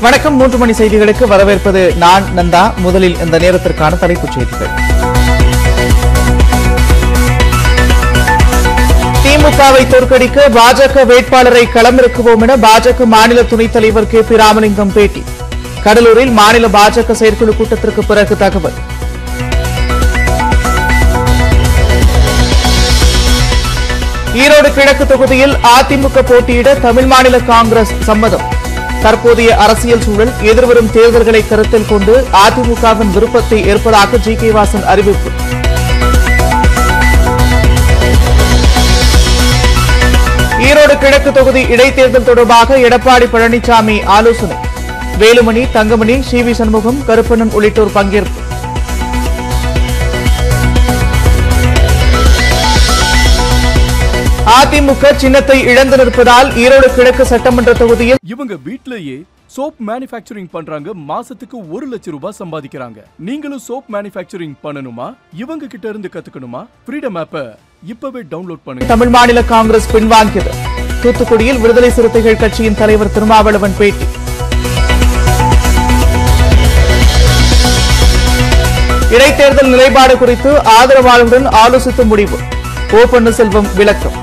வணக்கம். 3 மணி செய்திகளுக்கு வரவேற்பது நான் நந்தா. முதலில் இந்த நேரத்திற்கான தலைப்புச் செய்திகள். திமுகவை தோற்கடிக்க பாஜக வேட்பாளரை களமிறக்குவோம் என பாஜக மாநில துணைத் தலைவர் கே.பி. ராமலிங்கம் பேட்டி. கடலூரில் மாநில பாஜக செயற்குழு கூட்டத்திற்கு பிறகு தகவல். ஈரோடு கிழக்கு தொகுதியில் அதிமுக போட்டியிட தமிழ் மாநில காங்கிரஸ் சம்மதம். தற்போதைய அரசியல் சூழல், எதிர்வரும் தேர்தல்களை கருத்தில் கொண்டு அதிமுகவின் விருப்பத்தை ஏற்பதாக ஜி.கே. வாசன் அறிவிப்பு. ஈரோடு கிழக்கு தொகுதி இடைத்தேர்தல் தொடர்பாக எடப்பாடி பழனிசாமி ஆலோசனை. வேலுமணி, தங்கமணி, சி.வி. சண்முகம், கருப்பண்ணன் உள்ளிட்டோர் பங்கேற்பு. அதிமுக சின்னத்தை இழந்து நிற்பதால் ஈரோடு கிழக்கு சட்டமன்ற தொகுதியில் இவங்க வீட்லயே சோப் மேனுஃபேக்சரிங் பண்றாங்க. மாசத்துக்கு 1 லட்சம் ரூபாய் சம்பாதிக்கிறாங்க. நீங்களும் சோப் மேனுஃபேக்சரிங் பண்ணணுமா? இவங்க கிட்ட இருந்து கத்துக்கணுமா? ஃப்ரீடம் ஆப்பை இப்பவே டவுன்லோட் பண்ணுங்க. தமிழ் மாநில காங்கிரஸ் பின்வாங்கியது. தூத்துக்குடியில் விடுதலை சிறுத்தைகள் கட்சியின் தலைவர் திருமாவளவன் பேட்டி. இடைத்தேர்தல் நிலைப்பாடு குறித்து ஆதரவாளருடன் ஆலோசித்து முடிவு. ஓ பன்னீர்செல்வம் விளக்கம்.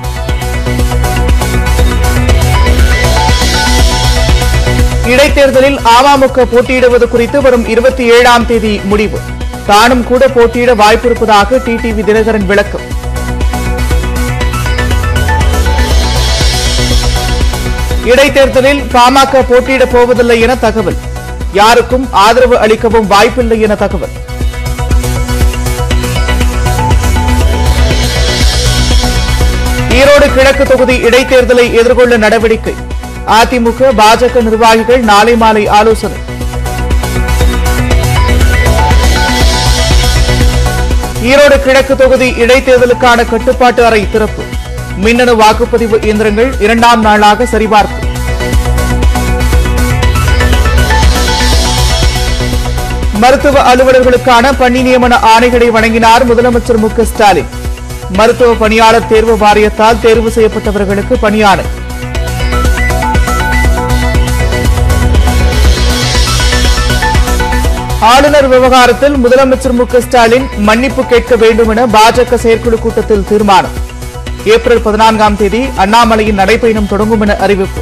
இடைத்தேர்தலில் அமமுக போட்டியிடுவது குறித்து வரும் 27ஆம் தேதி முடிவு. தானும் கூட போட்டியிட வாய்ப்பிருப்பதாக டிடிவி தினகரன் விளக்கம். இடைத்தேர்தலில் பாமக போட்டியிடப் போவதில்லை என தகவல். யாருக்கும் ஆதரவு அளிக்கவும் வாய்ப்பில்லை என தகவல். ஈரோடு கிழக்கு தொகுதி இடைத்தேர்தலை எதிர்கொள்ள நடவடிக்கை. அதிமுக பாஜக நிர்வாகிகள் நாளை மாலை ஆலோசனை. ஈரோடு கிழக்கு தொகுதி இடைத்தேர்தலுக்கான கட்டுப்பாட்டு அறை திறப்பு. மின்னணு வாக்குப்பதிவு இயந்திரங்கள் 2ஆம் நாளாக சரிபார்ப்பு. மருத்துவ அலுவலர்களுக்கான பணி நியமன ஆணைகளை வழங்கினார் முதலமைச்சர் மு.க.ஸ்டாலின். மருத்துவ பணியாளர் தேர்வு வாரியத்தால் தேர்வு செய்யப்பட்டவர்களுக்கு பணியாணை. ஆளுநர் விவகாரத்தில் முதலமைச்சர் மு.க.ஸ்டாலின் மன்னிப்பு கேட்க வேண்டும் என பாஜக செயற்குழு கூட்டத்தில் தீர்மானம். ஏப்ரல் 14ஆம் தேதி அண்ணாமலையின் நடைபயணம் தொடங்கும் என அறிவிப்பு.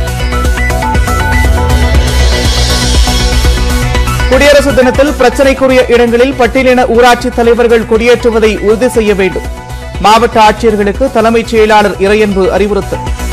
குடியரசு தினத்தில் பிரச்சினைக்குரிய இடங்களில் பட்டியலின ஊராட்சி தலைவர்கள் கொடியேற்றுவதை உறுதி செய்ய வேண்டும். மாவட்ட ஆட்சியர்களுக்கு தலைமைச் செயலாளர் இறையன்பு அறிவுறுத்தல்.